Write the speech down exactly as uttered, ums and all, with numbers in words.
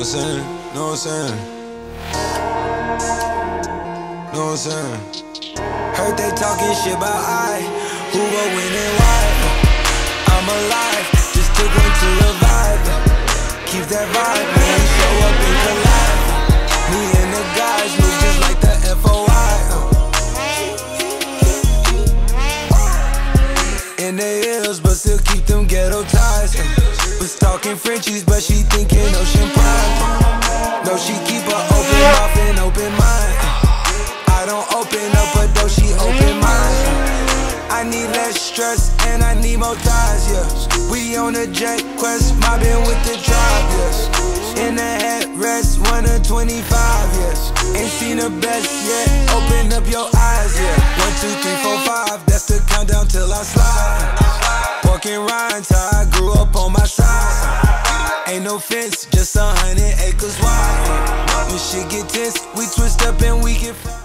I'm saying? Know what I'm saying? Know what I'm saying? Heard they talking shit about I, who will win and why. I'm alive, just took one to revive. Keep that vibe, man, show up and collide. Me and the guys move just like the F O I. In the hills, but still keep them ghetto ties. Was talking Frenchies, but she thinking Ocean Prime. No, she keep her open mouth and open mind. I don't open up a door, she open mine. I need less stress and I need more ties, yeah. We on a jet quest, mobbing with the tribe, yes. In the headrest, one of twenty-five, yes. Ain't seen the best yet, open up your eyes, yeah. One, two, three, four, five, that's the countdown till I slide. Walking Rhines, how I grew up on my side. Ain't no fence, just a hundred acres wide. When shit get tense, we twist up and we get